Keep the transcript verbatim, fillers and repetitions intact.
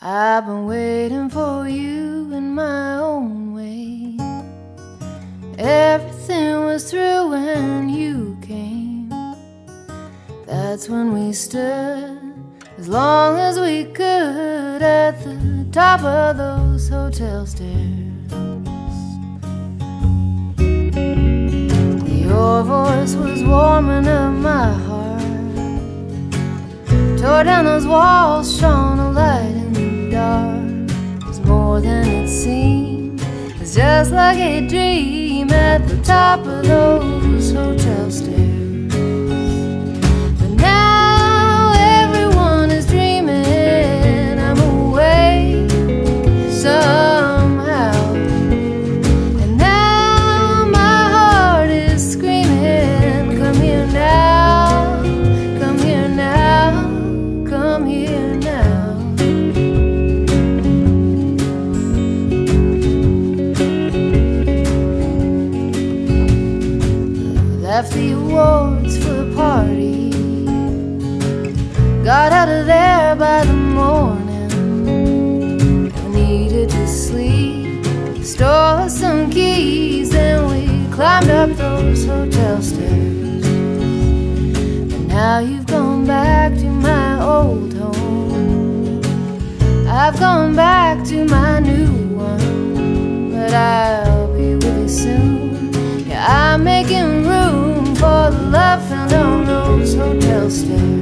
I've been waiting for you in my own way. Everything was through when you came. That's when we stood as long as we could at the top of those hotel stairs. Your voice was warming up my heart, tore down those walls, shone a light in the dark. It's more than it seemed, it's just like a dream at the top of those hotel stairs. But now everyone is dreaming I'm away somehow, and now my heart is screaming, come here now, come here now, come here now. Left the awards for the party, got out of there by the morning. I needed to sleep, stole some keys, and we climbed up those hotel stairs. And now you've gone back to my old home, I've gone back to my new one, but I'll be with you soon. Yeah, I'm making room for the love found on those hotel stairs.